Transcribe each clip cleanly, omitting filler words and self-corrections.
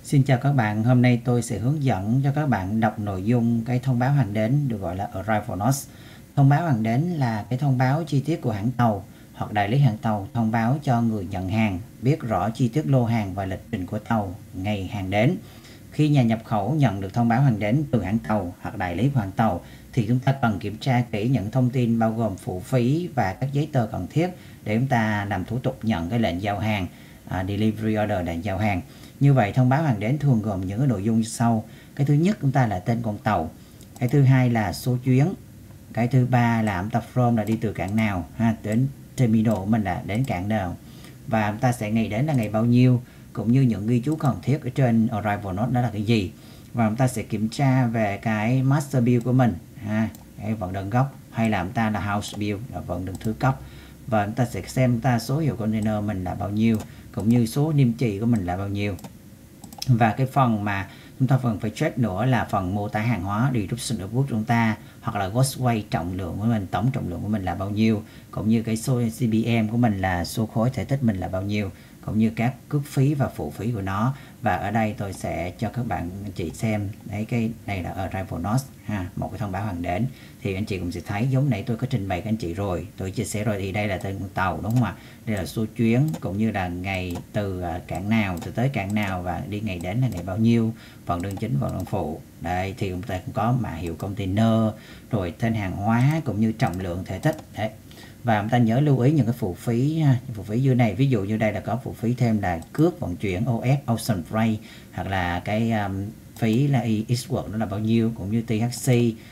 Xin chào các bạn, hôm nay tôi sẽ hướng dẫn cho các bạn đọc nội dung cái thông báo hàng đến được gọi là Arrival Notes. Thông báo hàng đến là cái thông báo chi tiết của hãng tàu hoặc đại lý hãng tàu thông báo cho người nhận hàng biết rõ chi tiết lô hàng và lịch trình của tàu, ngày hàng đến. Khi nhà nhập khẩu nhận được thông báo hàng đến từ hãng tàu hoặc đại lý của hãng tàu thì chúng ta cần kiểm tra kỹ những thông tin bao gồm phụ phí và các giấy tờ cần thiết để chúng ta làm thủ tục nhận cái lệnh giao hàng, delivery order, lệnh giao hàng. Như vậy thông báo hàng đến thường gồm những cái nội dung như sau. Cái thứ nhất chúng ta là tên con tàu, cái thứ hai là số chuyến, cái thứ ba là chúng ta from là đi từ cảng nào đến terminal của mình là đến cảng nào, và chúng ta sẽ ngày đến là ngày bao nhiêu, cũng như những ghi chú cần thiết ở trên Arrival Note đó là cái gì. Và chúng ta sẽ kiểm tra về cái master bill của mình, cái vận đơn gốc, hay là chúng ta là house bill là vận đơn thứ cấp. Và chúng ta sẽ xem chúng ta số hiệu container mình là bao nhiêu, cũng như số niêm chỉ của mình là bao nhiêu. Và cái phần mà chúng ta cần phải check nữa là phần mô tả hàng hóa, description of goods chúng ta, hoặc là gross weight, trọng lượng của mình, tổng trọng lượng của mình là bao nhiêu, cũng như cái số CBM của mình là số khối thể tích mình là bao nhiêu, cũng như các cước phí và phụ phí của nó. Và ở đây tôi sẽ cho các bạn anh chị xem đấy, cái này là Arrival Notes một cái thông báo hàng đến. Thì anh chị cũng sẽ thấy giống nãy tôi có trình bày các anh chị rồi, tôi chia sẻ rồi, thì đây là tên con tàu đúng không ạ? Đây là số chuyến, cũng như là ngày từ cảng nào từ tới cảng nào, và đi ngày đến là ngày bao nhiêu, vận đơn chính, vận đơn phụ. Đây thì chúng ta cũng có mã hiệu container, rồi tên hàng hóa, cũng như trọng lượng, thể tích đấy. Và chúng ta nhớ lưu ý những cái phụ phí dưới này, ví dụ như đây là có phụ phí thêm là cước vận chuyển OS, Ocean Freight, hoặc là cái phí là Eastwork nó là bao nhiêu, cũng như THC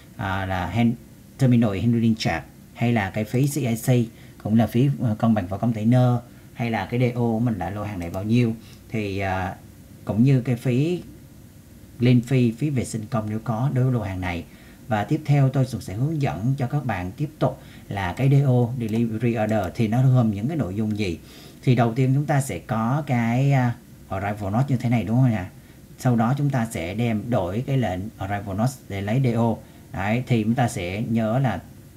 là Terminal Handling Charge, hay là cái phí CIC cũng là phí cân bằng vào container, hay là cái DO của mình là lô hàng này bao nhiêu, thì cũng như cái phí lên phí vệ sinh công nếu có đối với lô hàng này. Và tiếp theo tôi sẽ hướng dẫn cho các bạn tiếp tục là cái DO, Delivery Order, thì nó gồm những cái nội dung gì. Thì đầu tiên chúng ta sẽ có cái Arrival Note như thế này đúng không nhỉ? Sau đó chúng ta sẽ đem đổi cái lệnh Arrival Note để lấy DO. Đấy, thì chúng ta sẽ nhớ là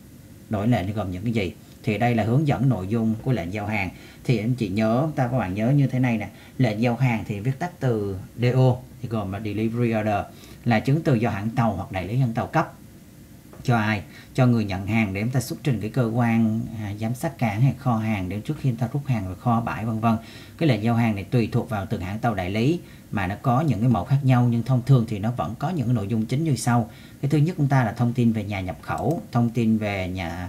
đổi lệnh gồm những cái gì. Thì đây là hướng dẫn nội dung của lệnh giao hàng. Thì anh chị nhớ, các bạn nhớ như thế này nè, lệnh giao hàng thì viết tắt từ DO thì gồm là Delivery Order, là chứng từ do hãng tàu hoặc đại lý hãng tàu cấp cho ai, cho người nhận hàng để chúng ta xuất trình cái cơ quan giám sát cảng hay kho hàng để trước khi chúng ta rút hàng vào kho bãi vân vân. Cái lệnh giao hàng này tùy thuộc vào từng hãng tàu đại lý mà nó có những cái mẫu khác nhau, nhưng thông thường thì nó vẫn có những cái nội dung chính như sau. Cái thứ nhất chúng ta là thông tin về nhà nhập khẩu, thông tin về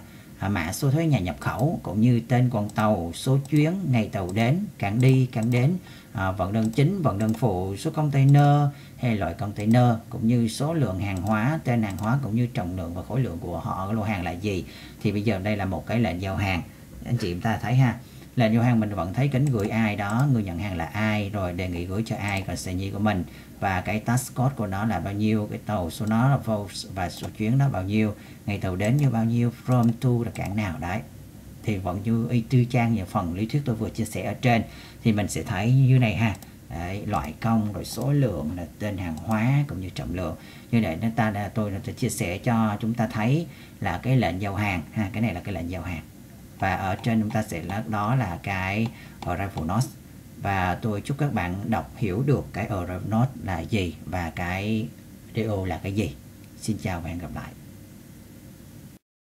mã số thuế nhà nhập khẩu, cũng như tên con tàu, số chuyến, ngày tàu đến, cảng đi, cảng đến, vận đơn chính, vận đơn phụ, số container hay loại container, cũng như số lượng hàng hóa, tên hàng hóa, cũng như trọng lượng và khối lượng của họ, lô hàng là gì. Thì bây giờ đây là một cái lệnh giao hàng, anh chị chúng ta thấy lệnh giao hàng mình vẫn thấy kính gửi ai đó, người nhận hàng là ai, rồi đề nghị gửi cho ai, còn sợi nhi của mình, và cái task code của nó là bao nhiêu, cái tàu số nó là và số chuyến đó bao nhiêu, ngày tàu đến như bao nhiêu, from to là cảng nào đấy. Thì vẫn như y tư trang như phần lý thuyết tôi vừa chia sẻ ở trên. Thì mình sẽ thấy như này đấy, loại công, rồi số lượng, là tên hàng hóa, cũng như trọng lượng. Như vậy tôi sẽ chia sẻ cho chúng ta thấy là cái lệnh giao hàng cái này là cái lệnh giao hàng. Và ở trên chúng ta sẽ đó là cái Arrival Note. Và tôi chúc các bạn đọc hiểu được cái Arrival Note là gì và cái DO là cái gì. Xin chào và hẹn gặp lại.